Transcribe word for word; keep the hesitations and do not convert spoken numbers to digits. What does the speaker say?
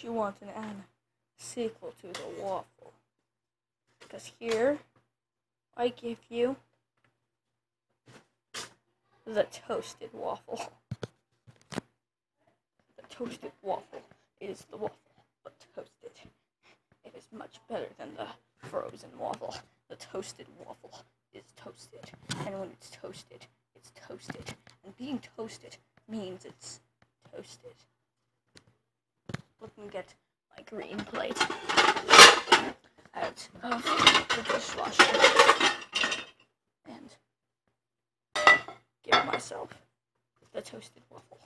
you want an, an sequel to the waffle. Because here, I give you the toasted waffle. The toasted waffle is the waffle, but toasted. It is much better than the frozen waffle. The toasted waffle is toasted, and when it's toasted, it's toasted. And being toasted means it's toasted. Let me get my green plate out of the dishwasher and give myself the toasted waffle.